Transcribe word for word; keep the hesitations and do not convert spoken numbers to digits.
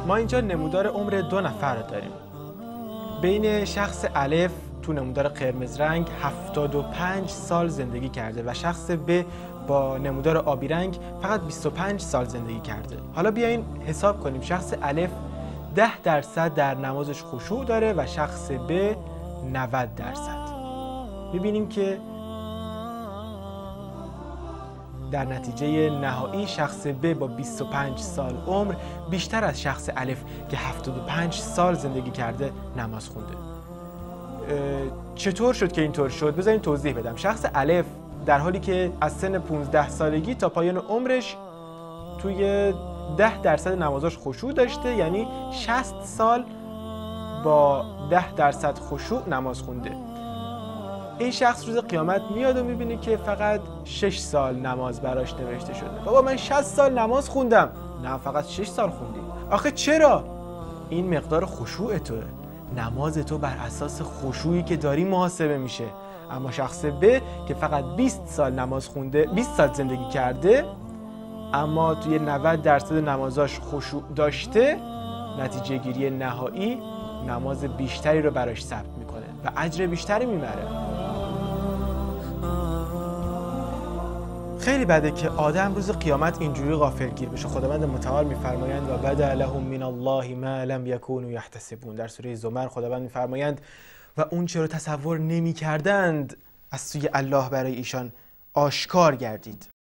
ما اینجا نمودار عمر دو نفر رو داریم. بین شخص الف تو نمودار قرمز رنگ هفتاد و پنج سال زندگی کرده و شخص ب با نمودار آبی رنگ فقط بیست و پنج سال زندگی کرده. حالا بیاین حساب کنیم. شخص الف ده درصد در نمازش خشوع داره و شخص ب نود درصد. میبینیم که در نتیجه نهایی شخص ب با بیست و پنج سال عمر بیشتر از شخص الف که هفتاد و پنج سال زندگی کرده نماز خونده. چطور شد که اینطور شد؟ بذارین توضیح بدم. شخص الف در حالی که از سن پانزده سالگی تا پایان عمرش توی ده درصد نمازاش خشوع داشته، یعنی شصت سال با ده درصد خشوع نماز خونده. این شخص روز قیامت میاد و میبینه که فقط شش سال نماز براش نوشته شده. بابا من شصت سال نماز خوندم. نه، فقط شش سال خوندی. آخه چرا؟ این مقدار خشوع توه. نماز تو بر اساس خشوعی که داری محاسبه میشه. اما شخص ب که فقط بیست سال نماز خونده، بیست سال زندگی کرده، اما توی نود درصد نمازاش خشوع داشته، نتیجه گیری نهایی نماز بیشتری رو براش ثبت میکنه و اجر بیشتری میبره. خیلی بده که آدم روز قیامت اینجوری غافلگیر بشه. خداوند متعال میفرمایند و بدا لهم من الله ما لم یکونوا یحتسبون. در سوره زمر خداوند میفرمایند و اون چه رو تصور نمی‌کردند از سوی الله برای ایشان آشکار گردید.